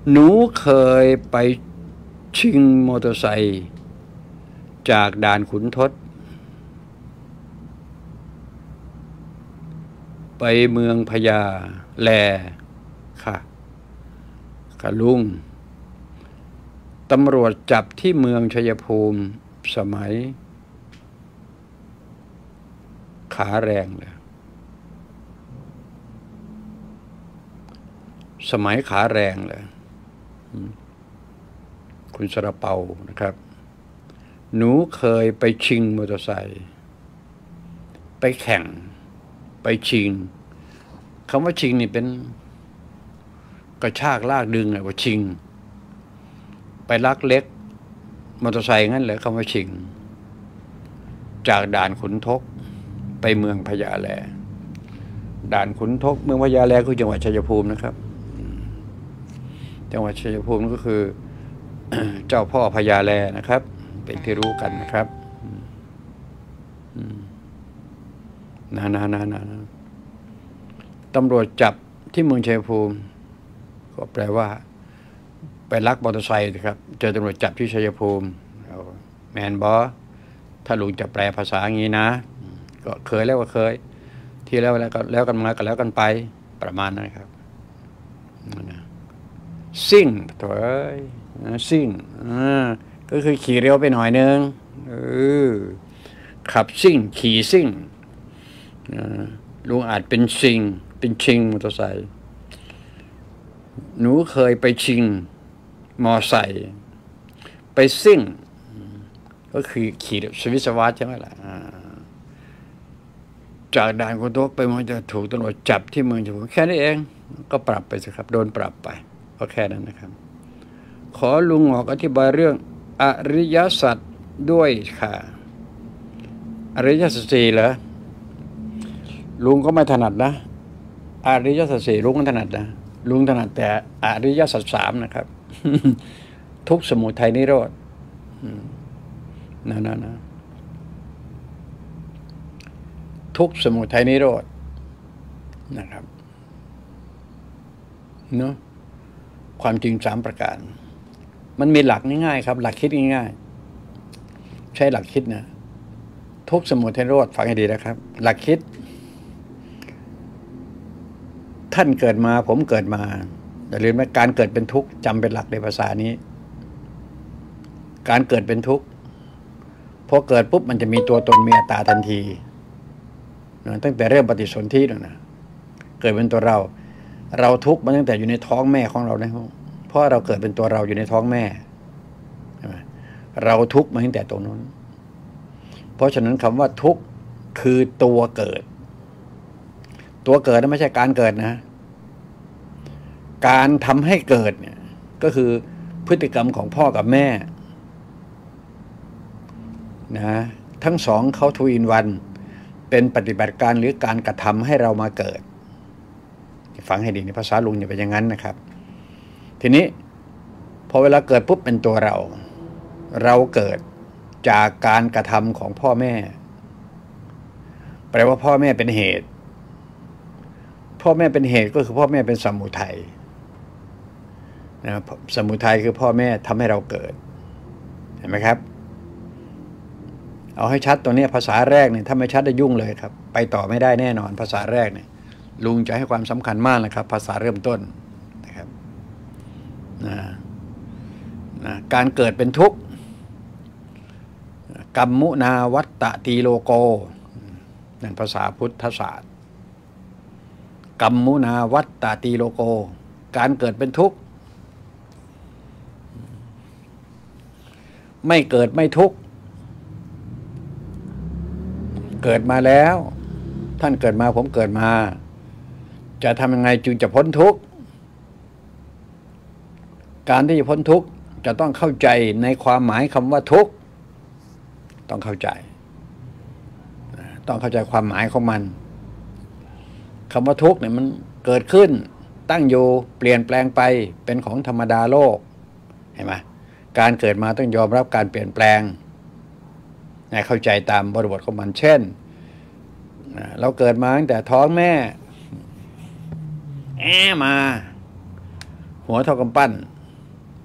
หนูเคยไปชิงมอเตอร์ไซค์จากด่านขุนทดไปเมืองพญาแลค่ะลุงตำรวจจับที่เมืองชัยภูมิสมัยขาแรงเลยสมัยขาแรงเลยคุณสระเปานะครับหนูเคยไปชิงมอเตอร์ไซค์ไปแข่งไปชิงคำว่าชิงนี่เป็นกระชากลากดึงอะว่าชิงไปลักเล็กมอเตอร์ไซค์งั้นเลยคำว่าชิงจากด่านขุนทกไปเมืองพญาแลด่านขุนทกเมืองพญาแลคือจังหวัดชัยภูมินะครับจังหวัดชัยภูมิก็คือ เจ้าพ่อพญาแลนะครับเป็นที่รู้กันนะครับตำรวจจับที่เมืองชัยภูมิก็แปลว่าไปลักมอเตอร์ไซค์นะครับเจอตำรวจจับที่ชัยภูมิแมนบอถ้าลุงจะแปลภาษาอย่างนี้นะก็เคยแล้วก็เคยที่แล้วก็แล้วกันมาก็แล้วกันไปประมาณนั้นครับซิ่งถอยซิ่งก็คือขี่เร็วไปหน่อยนึงขับซิ่งขี่ซิ่งลุงอาจเป็นซิ่งเป็นชิงมอเตอร์ไซค์หนูเคยไปชิงมอไซค์ไปซิ่งก็คือขี่สวิสวาสใช่ไหมล่ะจากด่านขุนทกไปมันจะถูกตำรวจจับที่เมืองชัยภูมิแค่นี้เองก็ปรับไปสิครับโดนปรับไปก็แค่นั้นนะครับขอลุงอธิบายเรื่องอริยสัจด้วยค่ะอริยสัจสี่เหรอลุงก็ไม่ถนัดนะอริยสัจสี่ลุงไม่ถนัดนะลุงถนัดแต่อริยสัจสามนะครับ ทุกข์สมุทัยนิโรธนะทุกข์สมุทัยนิโรธนะครับเนาะความจริงสามประการมันมีหลักง่ายๆครับหลักคิดง่ายๆใช้หลักคิดนะทุกข์สมุทัยนิโรธฟังให้ดีนะครับหลักคิดท่านเกิดมาผมเกิดมาอย่าลืมว่าการเกิดเป็นทุกข์จำเป็นหลักในภาษานี้การเกิดเป็นทุกข์พอเกิดปุ๊บมันจะมีตัวตนมีอัตตาทันทีตั้งแต่เริ่มปฏิสนธินะเกิดเป็นตัวเราทุกข์มาตั้งแต่อยู่ในท้องแม่ของเรานะเพราะเราเกิดเป็นตัวเราอยู่ในท้องแม่เราทุกข์มาตั้งแต่ตรงนั้นเพราะฉะนั้นคำว่าทุกข์คือตัวเกิดนั้นไม่ใช่การเกิดนะการทำให้เกิดเนี่ยก็คือพฤติกรรมของพ่อกับแม่นะทั้งสองเขาทูอินวันเป็นปฏิบัติการหรือการกระทำให้เรามาเกิดฟังให้ดีในภาษาลุงอย่าเป็นอย่างนั้นนะครับทีนี้พอเวลาเกิดปุ๊บเป็นตัวเราเกิดจากการกระทำของพ่อแม่แปลว่าพ่อแม่เป็นเหตุพ่อแม่เป็นเหตุก็คือพ่อแม่เป็นสมุทัยนะสมุทัยคือพ่อแม่ทำให้เราเกิดเห็นไหมครับเอาให้ชัดตัวนี้ภาษาแรกเนี่ยถ้าไม่ชัดจะยุ่งเลยครับไปต่อไม่ได้แน่นอนภาษาแรกเนี่ยลุงจะให้ความสำคัญมากนะครับภาษาเริ่มต้นนะครับการเกิดเป็นทุกข์กัมมุนาวัตตตีโลโกนั่นภาษาพุทธศาสตร์กัมมุนาวัตตตีโลโกการเกิดเป็นทุกข์ไม่เกิดไม่ทุกข์เกิดมาแล้วท่านเกิดมาผมเกิดมาจะทำยังไงจึงจะพ้นทุกข์การที่จะพ้นทุกข์จะต้องเข้าใจในความหมายคำว่าทุกข์ต้องเข้าใจความหมายของมันคำว่าทุกข์เนี่ยมันเกิดขึ้นตั้งอยู่เปลี่ยนแปลงไปเป็นของธรรมดาโลกเห็นไหมการเกิดมาต้องยอมรับการเปลี่ยนแปลงให้เข้าใจตามบริบทของมันเช่นเราเกิดมาตั้งแต่ท้องแม่มาหัวเท่ากำปั้น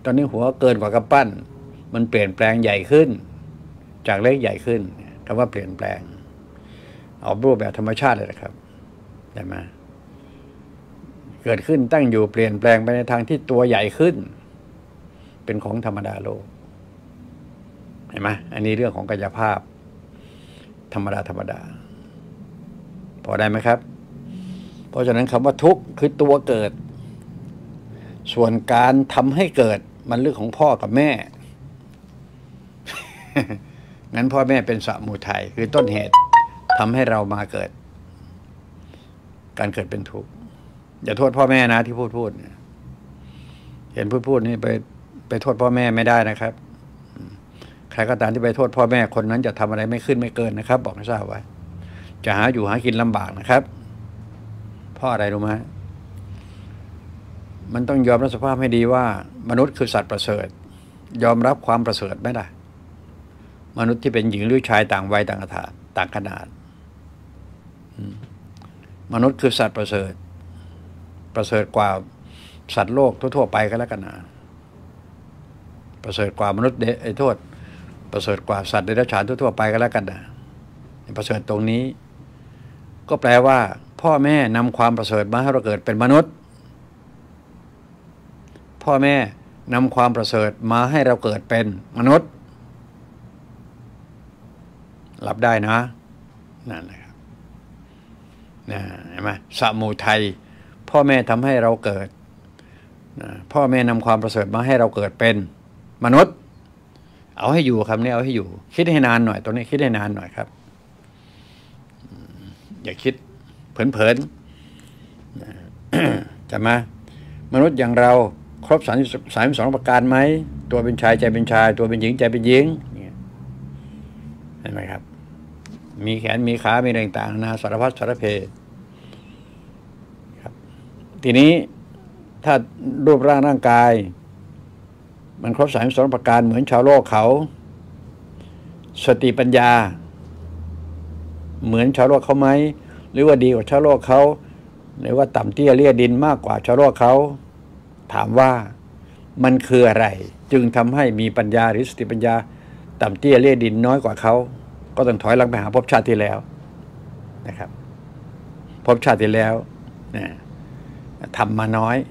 ตอนนี้หัวเกินกว่ากำปั้นมันเปลี่ยนแปลงใหญ่ขึ้นจากเล็กใหญ่ขึ้นคำว่าเปลี่ยนแปลงเอารูปแบบธรรมชาติเลยนะครับได้ไหมเกิดขึ้นตั้งอยู่เปลี่ยนแปลงไปในทางที่ตัวใหญ่ขึ้นเป็นของธรรมดาโลกเห็นไหมอันนี้เรื่องของกายภาพธรรมดาพอได้ไหมครับเพราะฉะนั้นคำว่าทุกข์คือตัวเกิดส่วนการทำให้เกิดมันเรื่องของพ่อกับแม่ งั้นพ่อแม่เป็นสมุทัยคือต้นเหตุทำให้เรามาเกิดการเกิดเป็นทุกข์อย่าโทษพ่อแม่นะที่พูดเนี่ยเห็นพูดนี่ไปโทษพ่อแม่ไม่ได้นะครับใครก็ตามที่ไปโทษพ่อแม่คนนั้นจะทำอะไรไม่ขึ้นไม่เกินนะครับบอกให้ทราบไว้จะหาอยู่หากินลำบากนะครับเพราะอะไรรู้ไหมมันต้องยอมรับสภาพให้ดีว่ามนุษย์คือสัตว์ประเสริฐยอมรับความประเสริฐไม่ได้มนุษย์ที่เป็นหญิงหรือชายต่างวัยต่างขนาดมนุษย์คือสัตว์ประเสริฐกว่าสัตว์โลกทั่วๆไปก็แล้วกันนะประเสริฐกว่ามนุษย์โทษประเสริฐกว่าสัตว์เดรัจฉานทั่วๆไปก็แล้วกันนะประเสริฐตรงนี้ก็แปลว่าพ่อแม่นำความประเสริฐมาให้เราเกิดเป็นมนุษย์พ่อแม่นำความประเสริฐมาให้เราเกิดเป็นมนุษย์รับได้นะนั่นแหละครับนะเห็นไหมสมุทัยพ่อแม่ทำให้เราเกิดพ่อแม่นำความประเสริฐมาให้เราเกิดเป็นมนุษย์เอาให้อยู่คำนี้เอาให้อยู่คิดให้นานหน่อยตรงนี้คิดให้นานหน่อยครับอย่าคิดเผลอๆจะมามนุษย์อย่างเราครบ32ประการไหมตัวเป็นชายใจเป็นชายตัวเป็นหญิงใจเป็นหญิงเห็นไหมครับมีแขนมีขามีอะไรต่างๆนะสารพัดสารเพครับทีนี้ถ้ารูปร่างกายมันครบ32ประการเหมือนชาวโลกเขาสติปัญญาเหมือนชาวโลกเขาไหมหรือว่าดีกว่าชาวโลกเขาหรือว่าต่ำเตี้ยเลี่ยดินมากกว่าชาวโลกเขาถามว่ามันคืออะไรจึงทำให้มีปัญญาหรือสติปัญญาต่ำเตี้ยเลี่ยดินน้อยกว่าเขาก็ต้องถอยหลังไปหาภพชาติที่แล้วนะครับภพชาติที่แล้วทำมาน้อย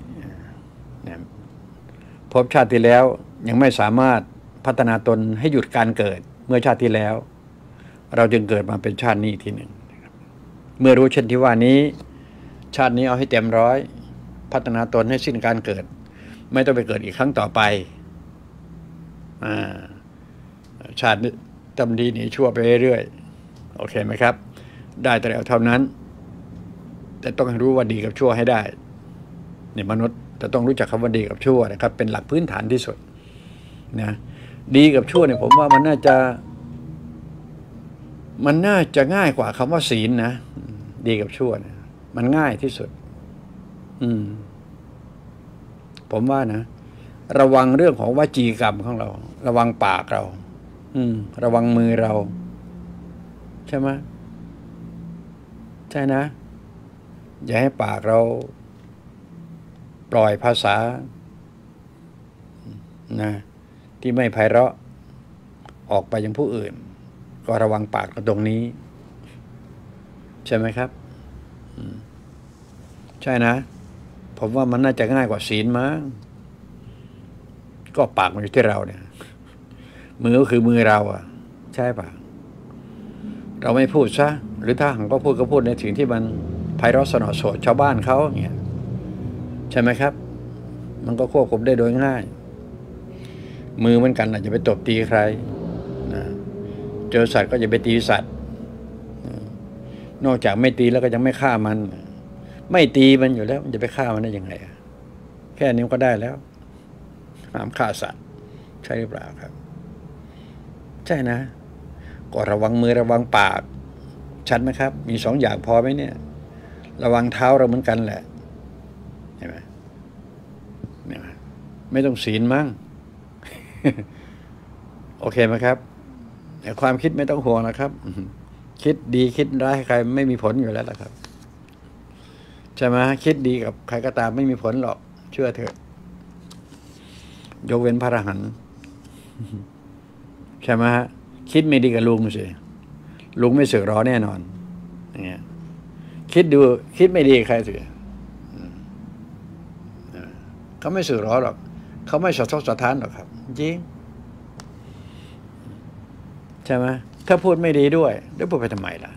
ภพชาติที่แล้วยังไม่สามารถพัฒนาตนให้หยุดการเกิดเมื่อชาติที่แล้วเราจึงเกิดมาเป็นชาตินี้ทีหนึ่งเมื่อรู้เช่นที่ว่านี้ชาตินี้เอาให้เต็มร้อยพัฒนาตนให้สิ้นการเกิดไม่ต้องไปเกิดอีกครั้งต่อไปชาติทำดีหนีชั่วไปเรื่อยๆโอเคไหมครับได้แต่แล้วเท่านั้นแต่ต้องรู้ว่าดีกับชั่วให้ได้เนี่ยมนุษย์จะต้องรู้จักคำว่าดีกับชั่วนะครับเป็นหลักพื้นฐานที่สุดนะดีกับชั่วเนี่ยผมว่ามันน่าจะง่ายกว่าคำว่าศีลนะดีกับชั่วเนี่ยมันง่ายที่สุดผมว่านะระวังเรื่องของวจีกรรมของเราระวังปากเราระวังมือเราใช่ไหมใช่นะอย่าให้ปากเราปล่อยภาษานะที่ไม่ไพเราะออกไปยังผู้อื่นก็ระวังปากตรงนี้ใช่ไหมครับใช่นะผมว่ามันน่าจะง่ายกว่าศีลมั้งก็ปากมันอยู่ที่เราเนี่ยมือก็คือมือเราอ่ะใช่ป่ะเราไม่พูดซะหรือถ้าหากก็พูดในสิ่งที่มันไพเราะสนอโสดชาวบ้านเขาอย่างเงี้ยใช่ไหมครับมันก็ควบคุมได้โดยง่ายมือเหมือนกันอาจจะไปตบตีใครนะเจอสัตว์ก็อย่าไปตีสัตว์นอกจากไม่ตีแล้วก็ยังไม่ฆ่ามันไม่ตีมันอยู่แล้วมันจะไปฆ่ามันได้ยังไงแค่นี้ก็ได้แล้วห้ามฆ่าสัตว์ใช่หรือเปล่าครับใช่นะก็ระวังมือระวังปากชัดไหมครับมี2อย่างพอไหมเนี่ยระวังเท้าเราเหมือนกันแหละเห็นไหมไม่ต้องศีลมั้ง โอเคไหมครับแต่ความคิดไม่ต้องห่วงนะครับคิดดีคิดร้ายให้ใครไม่มีผลอยู่แล้วล่ะครับใช่ไหมคิดดีกับใครก็ตามไม่มีผลหรอกเชื่อเถอะยกเว้นพระอรหันต์ใช่ไหมฮะคิดไม่ดีกับลุงสิลุงไม่สึกหรอแน่นอนอย่างเงี้ยคิดดูคิดไม่ดีใครสิเขาไม่สึกหรอหรอกเขาไม่สะทกสะท้านหรอกครับจริงใช่ไหมถ้าพูดไม่ดีด้วยแล้วพูดไปทำไมล่ะ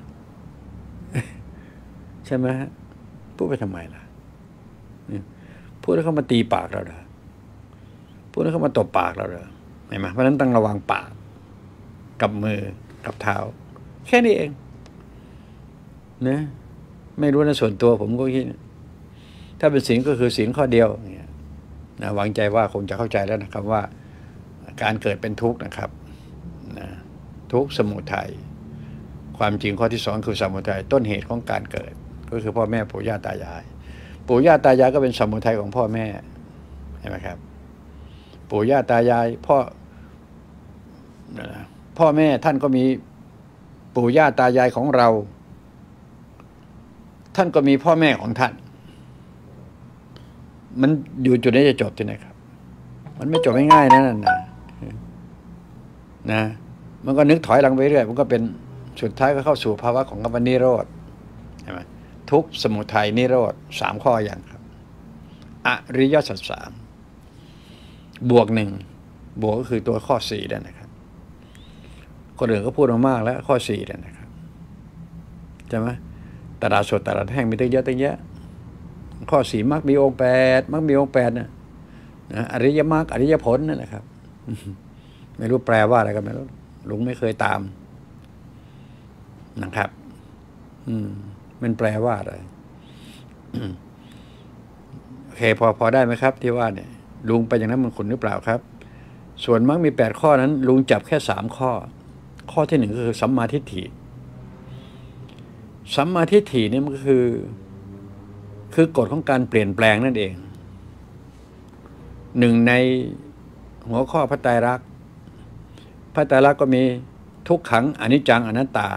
ใช่ไหมฮะพูดไปทำไมล่ะพูดแล้วเขามาตีปากเราเหรอพูดแล้วเขามาตบปากเราเหรอเห็นไหมเพราะฉะนั้นต้องระวังปากกับมือกับเท้าแค่นี้เองนะไม่รู้นะส่วนตัวผมก็คิดถ้าเป็นศีลก็คือศีลข้อเดียวเนี่ยนะวางใจว่าคงจะเข้าใจแล้วนะครับว่าการเกิดเป็นทุกข์นะครับนะทุกข์สมุทัยความจริงข้อที่สองคือสมุทัยต้นเหตุของการเกิดก็คือพ่อแม่ปู่ย่าตายายปู่ย่าตายายก็เป็นสมุทัยของพ่อแม่เห็นไหมครับปู่ย่าตายายพ่อแม่ท่านก็มีปู่ย่าตายายของเราท่านก็มีพ่อแม่ของท่านมันอยู่จุดนี้จะจบที่ไหนครับมันไม่จบง่ายๆนะนั่นนะมันก็นึกถอยหลังไปเรื่อยมันก็เป็นสุดท้ายก็เข้าสู่ภาวะของคำว่านิโรธใช่ไหมทุกข์สมุทัยนิโรธสามข้ออย่างครับอริยสัจสามบวกหนึ่งบวกก็คือตัวข้อสี่นั่นนะครับคนอื่นก็พูดมามากแล้วข้อสี่นั่นนะครับใช่ไหมตลาดสดตลาดแห้งมีตั้งเยอะตั้งแยะข้อสี่มรรคมีองค์แปดมรรคมีองค์แปดนะอริยมรรคอริยผลนั่นนะครับไม่รู้แปลว่าอะไรกันไม่รู้ลุงไม่เคยตามนะครับมันแปลว่าอะไรโอเคพอได้ไหมครับที่ว่าเนี่ยลุงไปอย่างนั้นมันขุนหรือเปล่าครับส่วนมรรคมี8ข้อนั้นลุงจับแค่3ข้อข้อที่1ก็คือสัมมาทิฏฐิสัมมาทิฏฐินี่มันก็คือกฎของการเปลี่ยนแปลงนั่นเองหนึ่งในหัวข้อพระไตรลักษณ์ก็มีทุกขังอนิจจังอนัตตา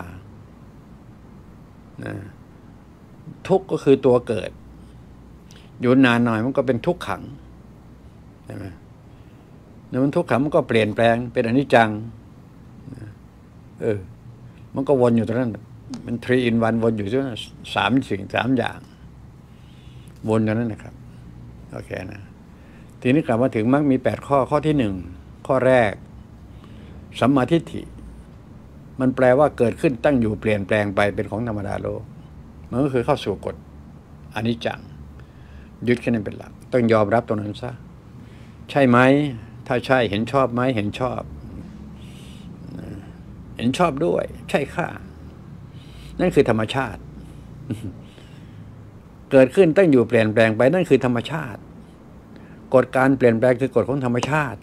ทุกข์ก็คือตัวเกิดอยู่นานหน่อยมันก็เป็นทุกขังใช่ไหมแล้วมันทุกขังมันก็เปลี่ยนแปลงเป็นอนิจจังมันก็วนอยู่ตรงนั้นมัน3 in 1วนอยู่ที่นั่น3 อย่างวนอยู่นั้นนะครับโอเคนะทีนี้กลับมาถึงมรรคมี8ข้อข้อที่1ข้อแรกสัมมาทิฏฐิมันแปลว่าเกิดขึ้นตั้งอยู่เปลี่ยนแปลงไปเป็นของธรรมดาโลกมันก็คือเข้าสู่กฎอนิจจังยึดแค่นั้นเป็นหลักต้องยอมรับตรงนั้นซะใช่ไหมถ้าใช่เห็นชอบไหมเห็นชอบด้วยใช่ค่ะนั่นคือธรรมชาติเกิดขึ้นตั้งอยู่เปลี่ยนแปลงไปนั่นคือธรรมชาติกฎการเปลี่ยนแปลงคือกฎของธรรมชาติ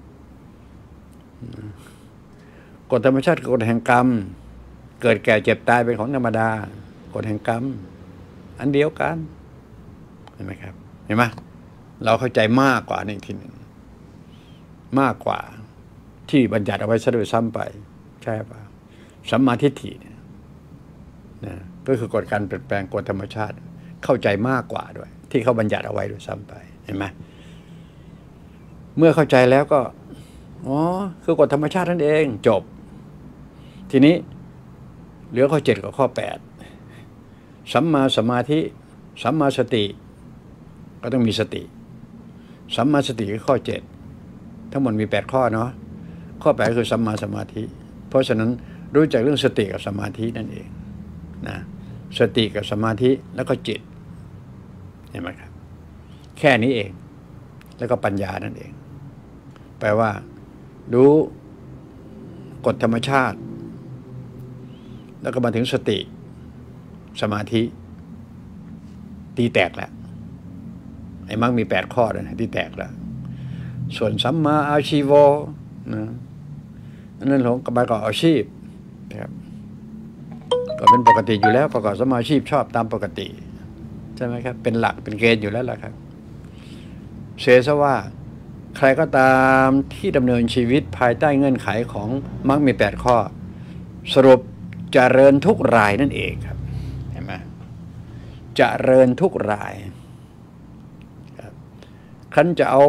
กฎธรรมชาติคือกฎแห่งกรรมเกิดแก่เจ็บตายเป็นของธรรมดากฎแห่งกรรมอันเดียวกันเห็นไหมครับเห็นไหมเราเข้าใจมากกว่าในที่หนึ่งมากกว่าที่บัญญัติเอาไว้ซะด้วยซ้ำไปใช่ป่ะสัมมาทิฏฐิเนี่ยนะก็คือกฎการเปลี่ยนแปลงกฎธรรมชาติเข้าใจมากกว่าด้วยที่เขาบัญญัติเอาไว้ด้วยซ้ำไปเห็นไหมเมื่อเข้าใจแล้วก็คือกฎธรรมชาตินั่นเองจบทีนี้เหลือข้อ7กับข้อ8สัมมาสมาธิสัมมาสติก็ต้องมีสติสัมมาสติคือข้อ7ทั้งหมดมี8ข้อเนาะข้อ8คือสัมมาสมาธิเพราะฉะนั้นรู้จักเรื่องสติกับสมาธินั่นเองนะสติกับสมาธิแล้วก็จิตเห็นไหมครับแค่นี้เองแล้วก็ปัญญานั่นเองแปลว่ารู้กฎธรรมชาติแล้วก็มาถึงสติสมาธิตีแตกแล้วไอ้มรรคมี8ข้อนะที่แตกแล้วส่วนสัมมาอาชีวะนะนั่นของประกอบอาชีพนะครับก็เป็นปกติอยู่แล้วประกอบสมาอาชีพชอบตามปกติใช่ไหมครับเป็นหลักเป็นเกณฑ์อยู่แล้วล่ะครับเสียซะว่าใครก็ตามที่ดำเนินชีวิตภายใต้เงื่อนไขของมรรคมี8ข้อสรุปเจริญทุกรายนั่นเองครับเห็นไหมเจริญทุกรายครับคันจะเอา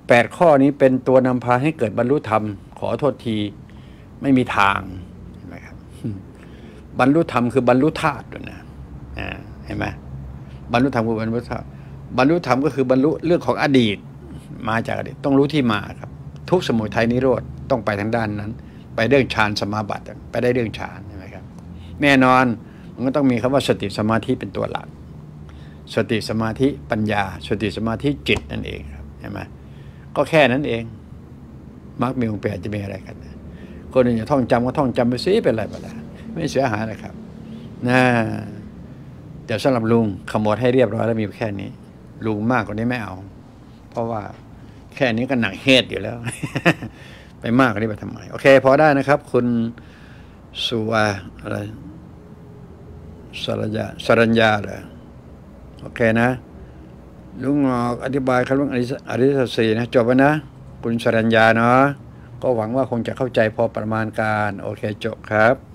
8 ข้อนี้เป็นตัวนำพาให้เกิดบรรลุธรรมขอโทษทีไม่มีทางเห็นไหมครับบรรลุธรรมคือบรรลุธาตุนะเห็นไหมบรรลุธรรมคือบรรลุธาตุบรรลุธรรมก็คือบรรลุเรื่องของอดีตมาจากอดีตต้องรู้ที่มาครับทุกข์สมุทัยนิโรธต้องไปทางด้านนั้น ไปเรื่องฌานสมาบัติไปได้เรื่องฌานใช่ไหมครับแน่นอนมันก็ต้องมีคำว่าสติสมาธิเป็นตัวหลักสติสมาธิปัญญาสติสมาธิจิตนั่นเองครับเห็นไหมก็แค่นั้นเองมรรคมีองค์ 8จะมีอะไรกันคนอื่นจะท่องจำก็ท่องจำไปซิเป็นอะไรไปแล้วไม่เสียหายเลยครับนะเดี๋ยวสำหรับลุงขมวดให้เรียบร้อยแล้วมีแค่นี้ลุงมากกว่านี้ไม่เอาเพราะว่าแค่นี้ก็หนักเฮดอยู่แล้ว ไปมากกว่านี้ไปทำไมโอเคพอได้นะครับคุณสุวาอะไรสรัญญาเหรอโอเคนะลุงออกอธิบายคำว่าอริยสัจสี่นะจบแล้วนะคุณสรัญญาเนาะก็หวังว่าคงจะเข้าใจพอประมาณการโอเคจบครับ